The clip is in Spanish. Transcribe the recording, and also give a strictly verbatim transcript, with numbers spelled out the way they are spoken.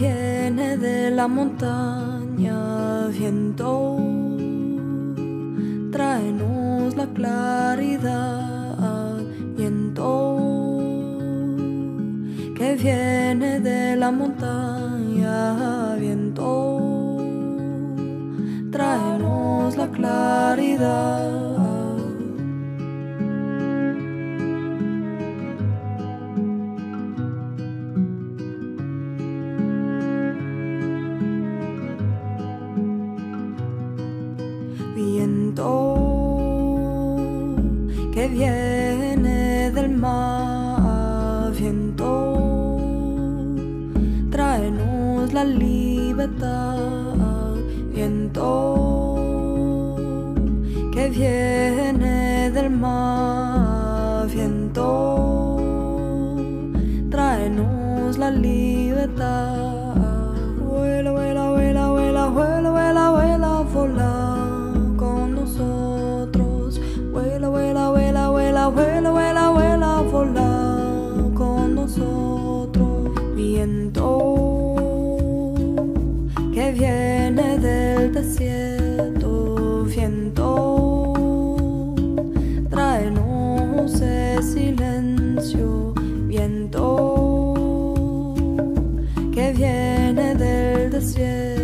viene de la montaña, viento, tráenos la claridad, viento, que viene de la montaña, viento, tráenos la claridad. Viento que viene del mar, viento, tráenos la libertad, viento que viene del mar, viento, tráenos la libertad. Vuela, vuela, vuela, vuela, vuela, vuela, vuela, volar. Vuela, vuela, vuela, vuela, vuela, vuela, vuela, vola con nosotros. Viento que viene del desierto, viento, tráenos ese silencio, viento que viene del desierto.